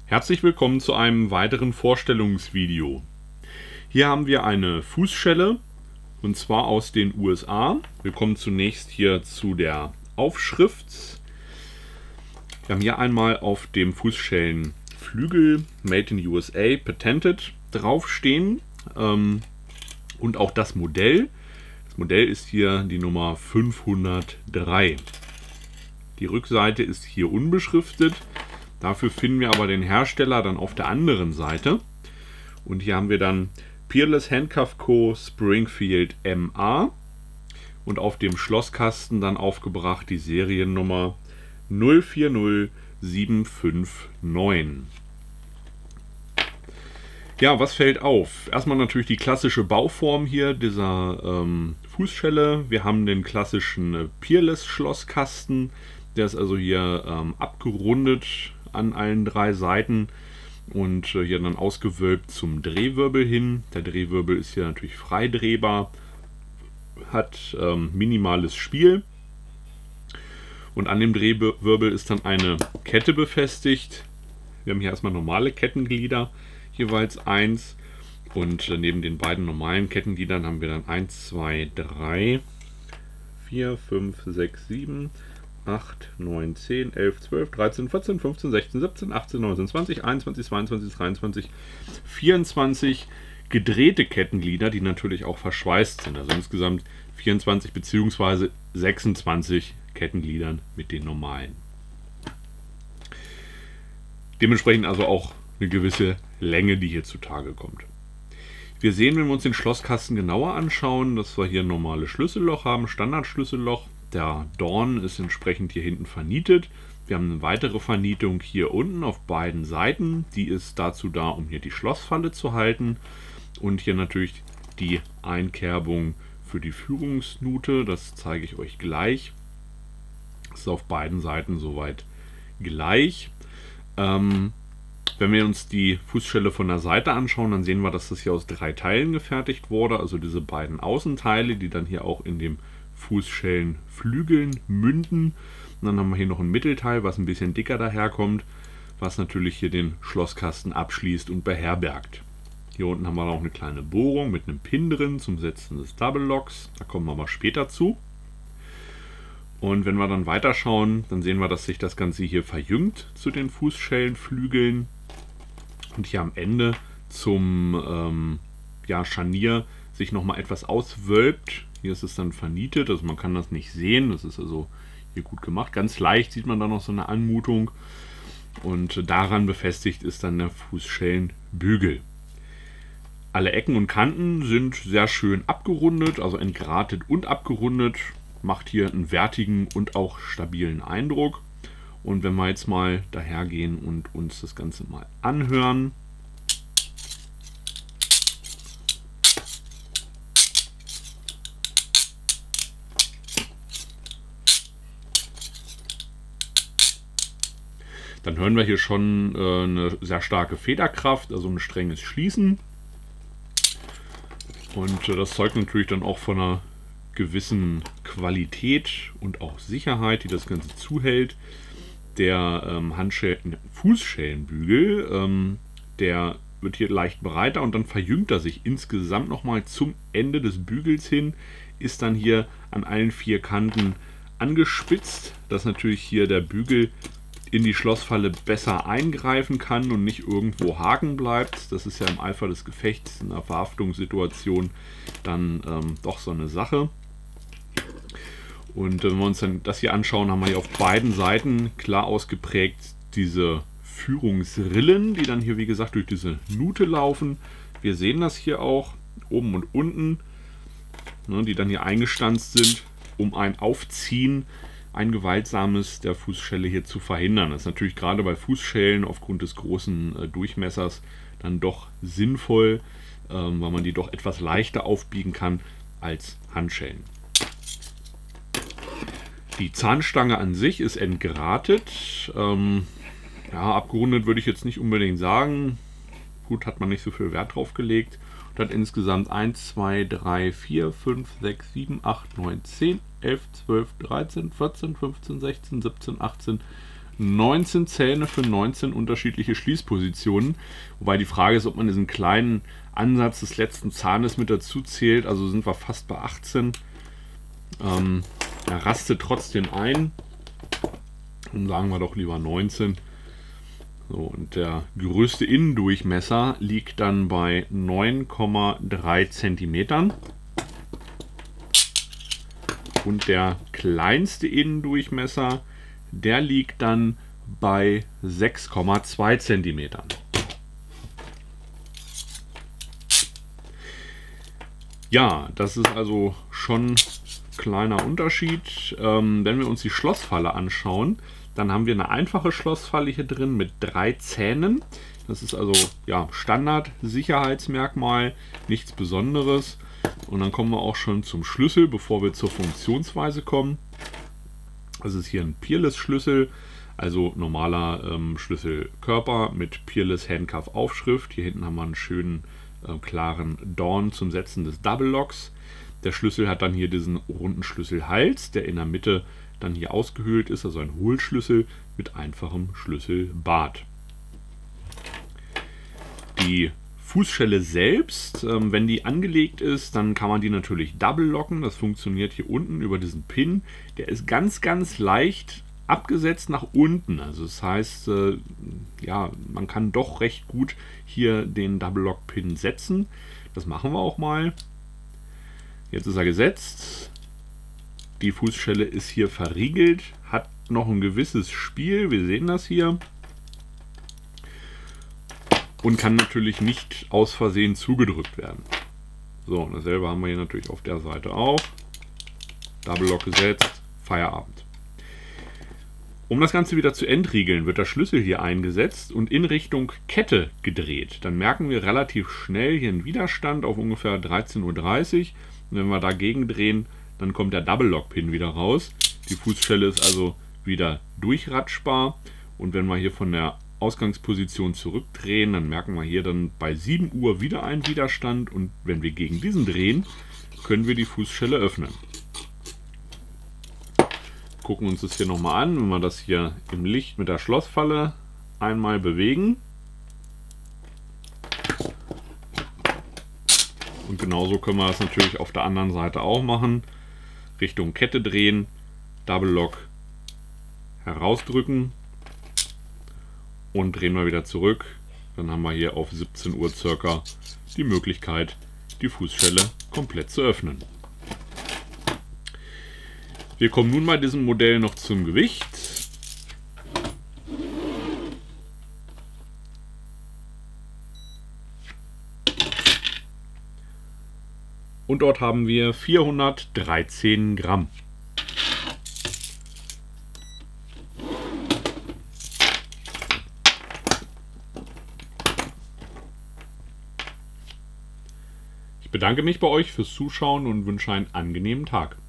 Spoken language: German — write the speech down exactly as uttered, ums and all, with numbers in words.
Herzlich willkommen zu einem weiteren Vorstellungsvideo. Hier haben wir eine Fußschelle und zwar aus den U S A. Wir kommen zunächst hier zu der Aufschrift. Wir haben hier einmal auf dem Fußschellenflügel Made in U S A Patented draufstehen ähm, und auch das Modell. Das Modell ist hier die Nummer fünfhundertdrei. Die Rückseite ist hier unbeschriftet. Dafür finden wir aber den Hersteller dann auf der anderen Seite. Und hier haben wir dann Peerless Handcuff Co. Springfield M A. Und auf dem Schlosskasten dann aufgebracht die Seriennummer null vier null sieben fünf neun. Ja, was fällt auf? Erstmal natürlich die klassische Bauform hier dieser ähm, Fußschelle. Wir haben den klassischen äh, Peerless Schlosskasten. Der ist also hier ähm, abgerundet an allen drei Seiten und äh, hier dann ausgewölbt zum Drehwirbel hin. Der Drehwirbel ist hier natürlich frei drehbar, hat ähm, minimales Spiel. Und an dem Drehwirbel ist dann eine Kette befestigt. Wir haben hier erstmal normale Kettenglieder, jeweils eins. Und äh, neben den beiden normalen Kettengliedern haben wir dann eins, zwei, drei, vier, fünf, sechs, sieben, acht, neun, zehn, elf, zwölf, dreizehn, vierzehn, fünfzehn, sechzehn, siebzehn, achtzehn, neunzehn, zwanzig, einundzwanzig, zweiundzwanzig, dreiundzwanzig, vierundzwanzig gedrehte Kettenglieder, die natürlich auch verschweißt sind. Also insgesamt vierundzwanzig bzw. sechsundzwanzig Kettengliedern mit den normalen. Dementsprechend also auch eine gewisse Länge, die hier zutage kommt. Wir sehen, wenn wir uns den Schlosskasten genauer anschauen, dass wir hier ein normales Schlüsselloch haben, Standardschlüsselloch. Der Dorn ist entsprechend hier hinten vernietet. Wir haben eine weitere Vernietung hier unten auf beiden Seiten. Die ist dazu da, um hier die Schlossfalle zu halten. Und hier natürlich die Einkerbung für die Führungsnute. Das zeige ich euch gleich. Das ist auf beiden Seiten soweit gleich. Ähm, wenn wir uns die Fußschelle von der Seite anschauen, dann sehen wir, dass das hier aus drei Teilen gefertigt wurde. Also diese beiden Außenteile, die dann hier auch in dem Fußschellenflügeln münden. Und dann haben wir hier noch ein Mittelteil, was ein bisschen dicker daherkommt, was natürlich hier den Schlosskasten abschließt und beherbergt. Hier unten haben wir auch eine kleine Bohrung mit einem Pin drin zum Setzen des Double Locks. Da kommen wir aber später zu. Und wenn wir dann weiterschauen, dann sehen wir, dass sich das Ganze hier verjüngt zu den Fußschellenflügeln. Und hier am Ende zum ähm, ja, Scharnier sich nochmal etwas auswölbt. Hier ist es dann vernietet, also man kann das nicht sehen. Das ist also hier gut gemacht. Ganz leicht sieht man da noch so eine Anmutung. Und daran befestigt ist dann der Fußschellenbügel. Alle Ecken und Kanten sind sehr schön abgerundet, also entgratet und abgerundet. Macht hier einen wertigen und auch stabilen Eindruck. Und wenn wir jetzt mal dahergehen und uns das Ganze mal anhören. Dann hören wir hier schon äh, eine sehr starke Federkraft, also ein strenges Schließen. Und äh, das zeugt natürlich dann auch von einer gewissen Qualität und auch Sicherheit, die das Ganze zuhält. Der ähm, Handschellen, Fußschellenbügel, ähm, der wird hier leicht breiter und dann verjüngt er sich insgesamt nochmal zum Ende des Bügels hin, ist dann hier an allen vier Kanten angespitzt, dass natürlich hier der Bügel in die Schlossfalle besser eingreifen kann und nicht irgendwo haken bleibt. Das ist ja im Eifer des Gefechts in einer Verhaftungssituation dann ähm, doch so eine Sache. Und wenn wir uns dann das hier anschauen, haben wir hier auf beiden Seiten klar ausgeprägt diese Führungsrillen, die dann hier wie gesagt durch diese Nute laufen. Wir sehen das hier auch oben und unten, ne, die dann hier eingestanzt sind, um ein Aufziehen, ein gewaltsames der Fußschelle hier zu verhindern. Das ist natürlich gerade bei Fußschellen aufgrund des großen äh, Durchmessers dann doch sinnvoll, ähm, weil man die doch etwas leichter aufbiegen kann als Handschellen. Die Zahnstange an sich ist entgratet. Ähm, ja, abgerundet würde ich jetzt nicht unbedingt sagen. Gut, hat man nicht so viel Wert drauf gelegt. Und hat insgesamt eins, zwei, drei, vier, fünf, sechs, sieben, acht, neun, zehn, elf, zwölf, dreizehn, vierzehn, fünfzehn, sechzehn, siebzehn, achtzehn, neunzehn Zähne für neunzehn unterschiedliche Schließpositionen. Wobei die Frage ist, ob man diesen kleinen Ansatz des letzten Zahnes mit dazu zählt. Also sind wir fast bei achtzehn. Ähm, er rastet trotzdem ein. Und sagen wir doch lieber neunzehn. So, und der größte Innendurchmesser liegt dann bei neun Komma drei Zentimetern. Und der kleinste Innendurchmesser, der liegt dann bei sechs Komma zwei Zentimetern. Ja, das ist also schon ein kleiner Unterschied. Ähm, wenn wir uns die Schlossfalle anschauen, dann haben wir eine einfache Schlossfalle hier drin mit drei Zähnen. Das ist also ja, Standard-Sicherheitsmerkmal, nichts Besonderes. Und dann kommen wir auch schon zum Schlüssel, bevor wir zur Funktionsweise kommen. Das ist hier ein Peerless-Schlüssel, also normaler ähm, Schlüsselkörper mit Peerless Handcuff Aufschrift. Hier hinten haben wir einen schönen äh, klaren Dorn zum Setzen des Double Locks. Der Schlüssel hat dann hier diesen runden Schlüsselhals, der in der Mitte dann hier ausgehöhlt ist, also ein Hohlschlüssel mit einfachem Schlüsselbart. Die Fußschelle selbst, ähm, wenn die angelegt ist, dann kann man die natürlich double locken. Das funktioniert hier unten über diesen Pin. Der ist ganz, ganz leicht abgesetzt nach unten. Also das heißt, äh, ja, man kann doch recht gut hier den Double Lock Pin setzen. Das machen wir auch mal. Jetzt ist er gesetzt. Die Fußschelle ist hier verriegelt, hat noch ein gewisses Spiel. Wir sehen das hier. Und kann natürlich nicht aus Versehen zugedrückt werden. So, und dasselbe haben wir hier natürlich auf der Seite auch. Double Lock gesetzt, Feierabend. Um das Ganze wieder zu entriegeln, wird der Schlüssel hier eingesetzt und in Richtung Kette gedreht. Dann merken wir relativ schnell hier einen Widerstand auf ungefähr dreizehn Uhr dreißig. Und wenn wir dagegen drehen, dann kommt der Double Lock Pin wieder raus. Die Fußschelle ist also wieder durchratschbar. Und wenn wir hier von der Ausgangsposition zurückdrehen, dann merken wir hier dann bei sieben Uhr wieder einen Widerstand. Und wenn wir gegen diesen drehen, können wir die Fußschelle öffnen. Gucken uns das hier nochmal an, wenn wir das hier im Licht mit der Schlossfalle einmal bewegen. Und genauso können wir das natürlich auf der anderen Seite auch machen. Richtung Kette drehen, Double Lock herausdrücken und drehen wir wieder zurück. Dann haben wir hier auf siebzehn Uhr circa die Möglichkeit, die Fußschelle komplett zu öffnen. Wir kommen nun bei diesem Modell noch zum Gewicht. Und dort haben wir vierhundertdreizehn Gramm. Ich bedanke mich bei euch fürs Zuschauen und wünsche einen angenehmen Tag.